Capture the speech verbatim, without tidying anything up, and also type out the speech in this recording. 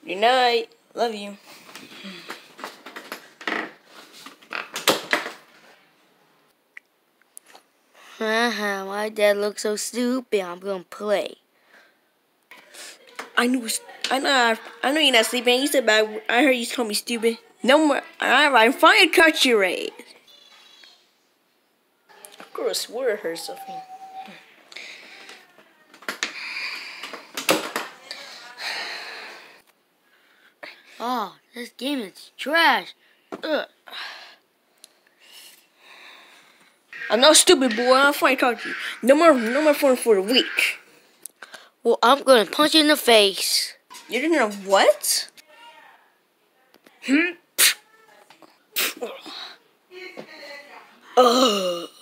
Good night. Love you. Haha, my dad looks so stupid. I'm gonna play. I knew. I know. I know you're not sleeping. You said bad. I heard you told me stupid. No more. Alright, fine. Cut your raise. Of course, swear her something. Oh, this game is trash. Ugh. I'm not stupid, boy. I'm fine. Talk to you. No more. No more phone for a week. Well, I'm gonna punch you in the face. You're gonna what? Hmm. Ugh.